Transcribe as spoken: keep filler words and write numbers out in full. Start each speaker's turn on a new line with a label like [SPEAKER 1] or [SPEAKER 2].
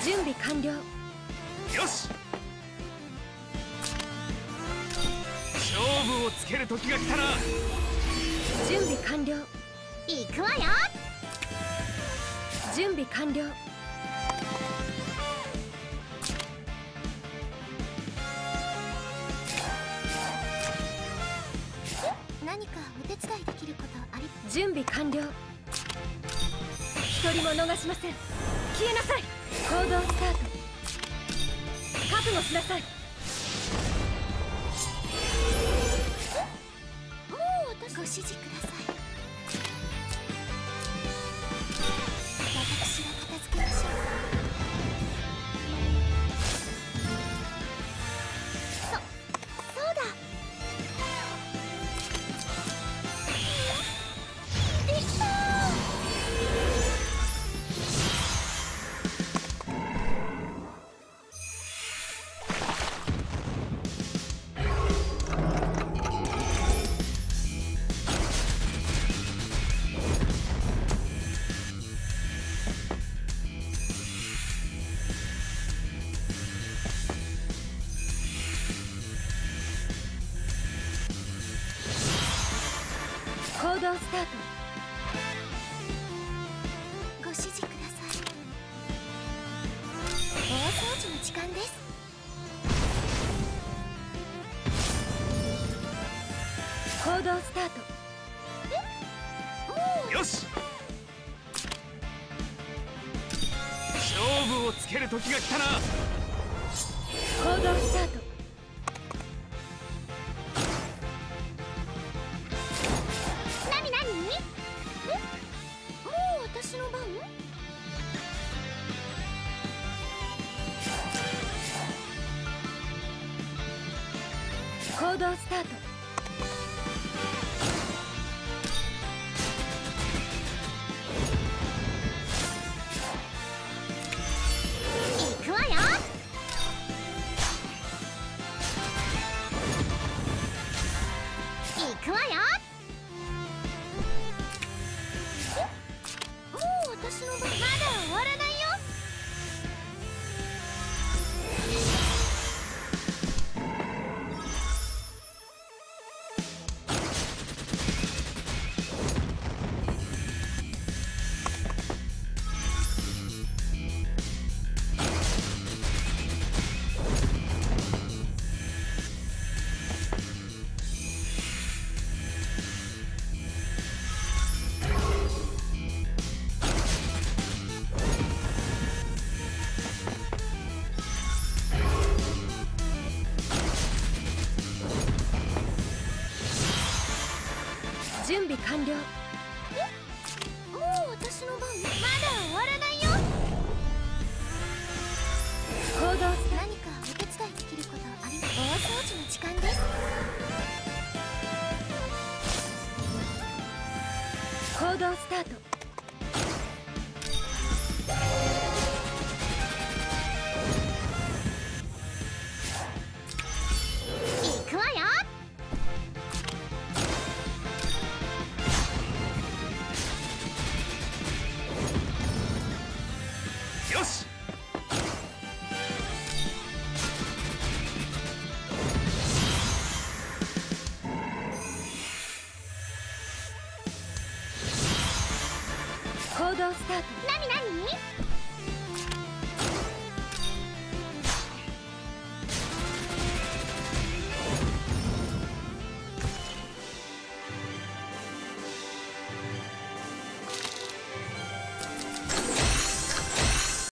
[SPEAKER 1] 準備完了。
[SPEAKER 2] よし、勝負をつける時が来たな。
[SPEAKER 1] 準備完了。
[SPEAKER 3] 行くわよ。
[SPEAKER 1] 準備完了。
[SPEAKER 3] 何かお手伝いできることあり？
[SPEAKER 1] 準備完了。一人も逃しません。消えなさい。行動スタート。覚悟しなさい。
[SPEAKER 3] もう私ご指示ください。私が片付けましょう。そ、そうだ。できたー。
[SPEAKER 1] 行動スタート。
[SPEAKER 3] ご指示ください。大掃除の時間です。
[SPEAKER 1] 行動スタート。
[SPEAKER 3] え？もう
[SPEAKER 2] よし、勝負をつける時が来たな。
[SPEAKER 1] 行動スタート。
[SPEAKER 3] 何何？え？もう私の番？
[SPEAKER 1] 行動スタート。
[SPEAKER 3] 行くわよ。行くわよ。え？もう私の番？まだ終わらないよ。
[SPEAKER 1] 準備完了。
[SPEAKER 3] え？もう私の番？まだ終わらないよ。
[SPEAKER 1] 行動スタート。
[SPEAKER 3] 何かお手伝いできることあります？大掃除の時間です。
[SPEAKER 1] 行動スタート。
[SPEAKER 3] 行くわよ。
[SPEAKER 2] よし、
[SPEAKER 1] 行動スタート。
[SPEAKER 3] 何何？